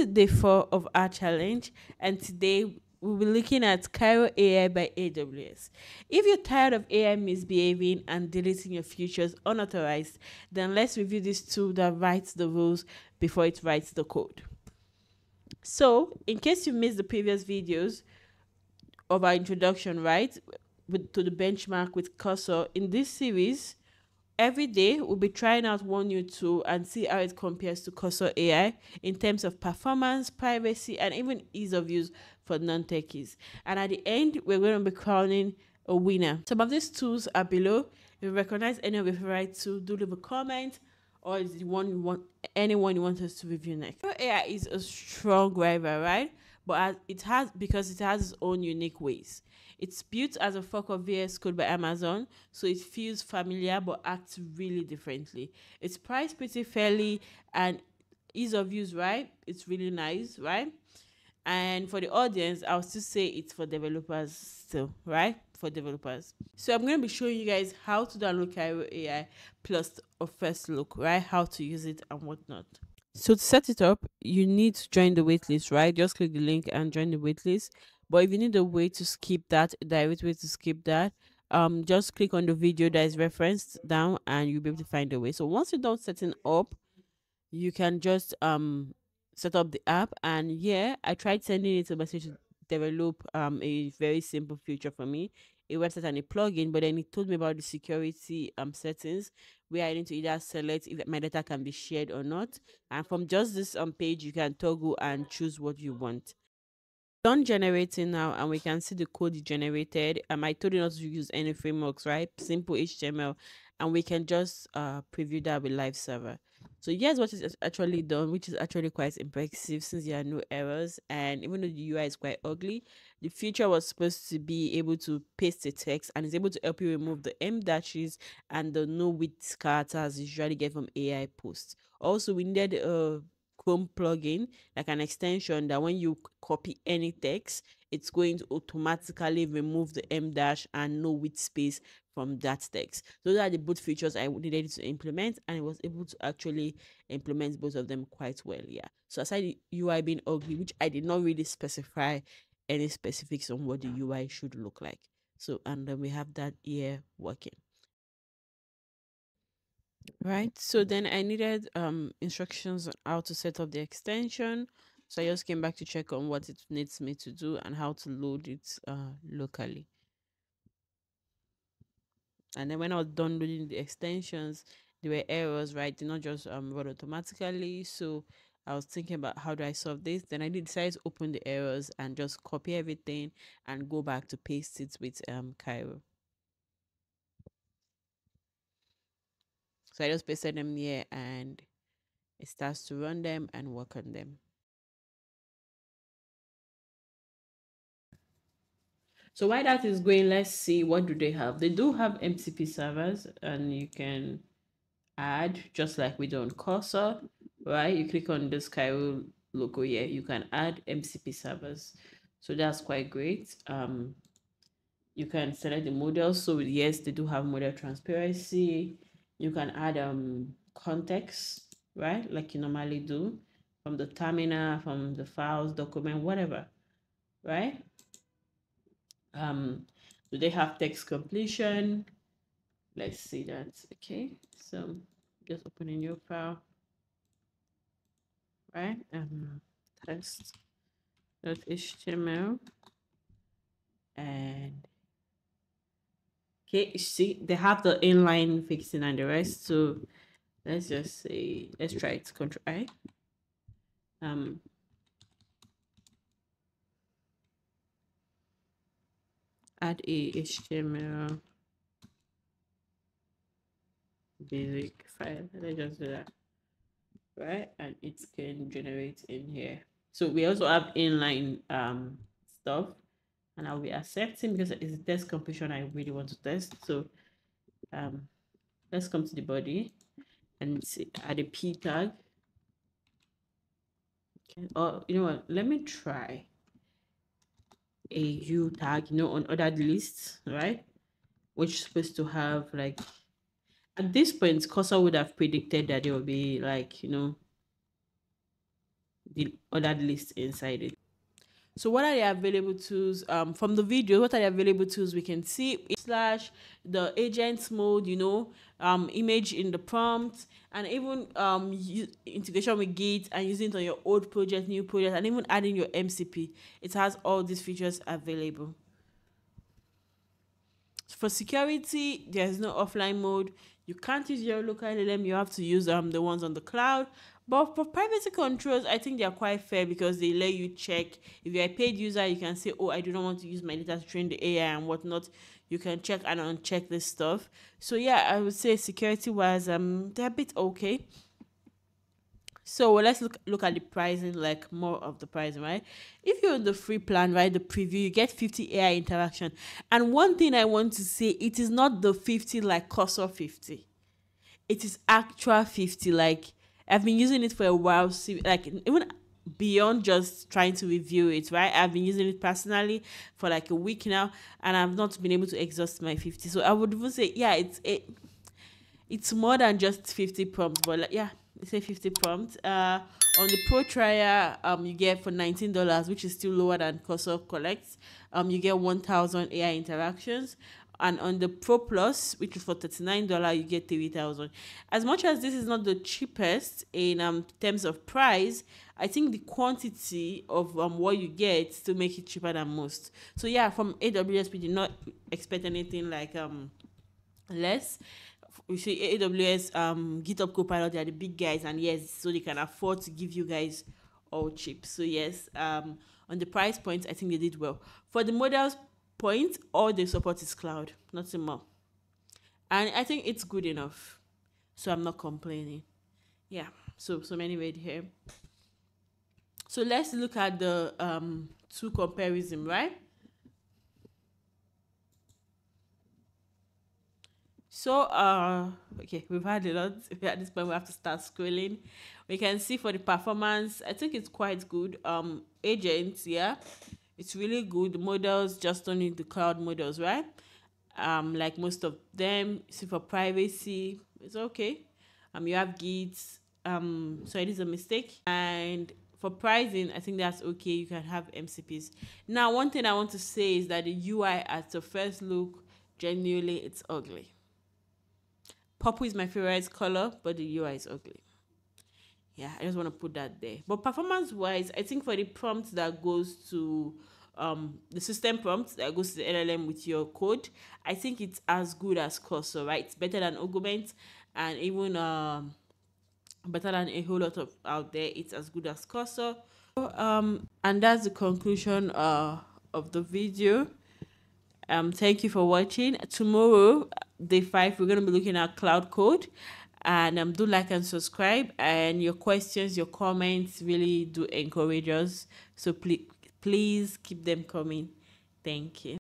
to day 4 of our challenge, and today we'll be looking at Kiro AI by AWS. If you're tired of AI misbehaving and deleting your features unauthorized, then let's review this tool that writes the rules before it writes the code. So, in case you missed the previous videos of our introduction, right, to the benchmark with Cursor, in this series, every day, we'll be trying out one new tool and see how it compares to Cursor AI in terms of performance, privacy, and even ease of use for non-techies. And at the end, we're going to be crowning a winner. Some of these tools are below. If you recognize any of your favorite tools, do leave a comment, or is the one you want, anyone you want us to review next. Cursor AI is a strong rival, right? But it has, because it has its own unique ways. It's built as a fork of VS Code by Amazon, so it feels familiar but acts really differently. It's priced pretty fairly, and ease of use, right? It's really nice, right? And for the audience, I'll still say it's for developers still, right? For developers. So I'm going to be showing you guys how to download Kiro AI plus a first look, right? How to use it and whatnot. So to set it up, you need to join the waitlist, right? Just click the link and join the waitlist. But if you need a way to skip that, a direct way to skip that, just click on the video that is referenced down and you'll be able to find a way. So once you're done setting up, you can just set up the app. And yeah, I tried sending it a message to develop a very simple feature for me, a website and a plugin, but then it told me about the security settings where I need to either select if my data can be shared or not. And from just this page, you can toggle and choose what you want. Done generating now, and we can see the code it generated. I told you not to use any frameworks, right? Simple HTML, and we can just preview that with live server. So here's what is actually done, which is actually quite impressive since there are no errors. And even though the UI is quite ugly, the feature was supposed to be able to paste the text and is able to help you remove the M dashes and the no width characters you usually get from AI posts. Also, we needed a Chrome plugin, like an extension that when you copy any text, it's going to automatically remove the M dash and no width space from that text. Those are the both features I needed to implement, and it was able to actually implement both of them quite well. Yeah. So aside the UI being ugly, which I did not really specify any specifics on what the UI should look like. So, and then we have that here working. Right. So then I needed instructions on how to set up the extension. So I just came back to check on what it needs me to do and how to load it locally. And then when I was done loading the extensions, there were errors, right? Did not just run automatically. So I was thinking about how do I solve this. Then I decided to open the errors and just copy everything and go back to paste it with Cairo. So I just pasted them here and it starts to run them and work on them. So while that is going, let's see what do they have. They do have MCP servers, and you can add just like we do on Cursor, right? You click on this Cairo logo here, you can add MCP servers. So that's quite great. You can select the model. So yes, they do have model transparency. You can add context, right? Like you normally do from the terminal, from the files, document, whatever, right? Do they have text completion? Let's see that. Okay, so just open a new file, right? Test.html, and okay, you see they have the inline fixing and the rest. So let's just say, let's try it. Control I. Um, add a HTML basic file. Let's just do that, right? And it can generate in here. So we also have inline stuff, and I'll be accepting because it's a test completion I really want to test. So let's come to the body and see, add a p tag. Okay. Or you know what, let me try a u tag, on other lists, right? Which is supposed to have, like, at this point Cursor would have predicted that there will be, like, the other list inside it. So what are the available tools? From the video, what are the available tools we can see? Slash the agent mode, image in the prompt, and even integration with Git and using it on your old project, new project, and even adding your MCP. It has all these features available. For security, there's no offline mode. You can't use your local LLM. You have to use the ones on the cloud. But for privacy controls, I think they are quite fair because they let you check. If you're a paid user, you can say, oh, I do not want to use my data to train the AI and whatnot. You can check and uncheck this stuff. So yeah, I would say security wise, they're a bit okay. So let's look at the pricing, like more of the pricing, right? If you're on the free plan, right, the preview, you get 50 AI interaction. And one thing I want to say, it is not the 50 like Cursor 50. It is actual 50. Like I've been using it for a while, like even beyond just trying to review it, right? I've been using it personally for like a week now, and I've not been able to exhaust my 50. So I would even say, yeah, it's more than just 50 prompts, but like, yeah, they say 50 prompts. On the pro trial, you get for $19, which is still lower than Cursor collects. You get 1,000 AI interactions. And on the Pro Plus, which is for $39, you get 3,000. As much as this is not the cheapest in terms of price, I think the quantity of what you get to make it cheaper than most. So yeah, from AWS, we did not expect anything like less. We see AWS, GitHub Copilot, they are the big guys, and yes, so they can afford to give you guys all cheap. So yes, on the price point, I think they did well. For the models point, all they support is cloud, nothing more, and I think it's good enough. So I'm not complaining. Yeah. So many right here. So let's look at the two comparison, right? So, okay, we've had a lot. At this point, we have to start scrolling. We can see for the performance, I think it's quite good. Agents, yeah, it's really good. Models, just only the cloud models, right? Like most of them. See for privacy, it's okay. You have Git. So it is a mistake. And for pricing, I think that's okay. You can have MCPs. Now, one thing I want to say is that the UI at the first look, genuinely, it's ugly. Purple is my favorite color, but the UI is ugly. Yeah, I just want to put that there. But performance wise, I think for the prompt that goes to the system prompt that goes to the LLM with your code, I think it's as good as Cursor, right? It's better than Augment, and even better than a whole lot of out there. It's as good as Cursor. And that's the conclusion of the video. Thank you for watching. Tomorrow, day 5, we're going to be looking at cloud code. And do like and subscribe. And your questions, your comments really do encourage us. So please keep them coming. Thank you.